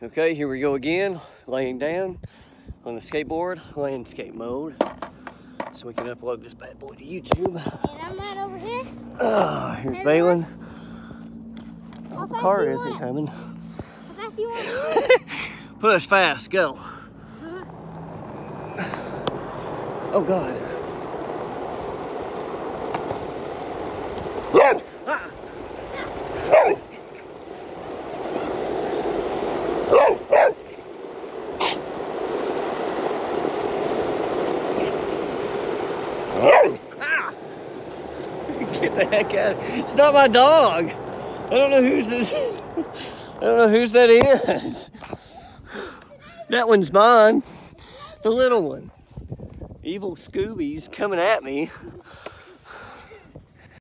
Okay, here we go again, laying down on the skateboard, landscape mode, so we can upload this bad boy to YouTube. And I'm right over here. Here's Balin. How fast Car do you isn't want? coming. How fast do you want? Push fast, go. Oh God. Get the heck out of it. It's not my dog. I don't know whose it is. I don't know whose that is. That one's mine. The little one. Evil Scooby's coming at me.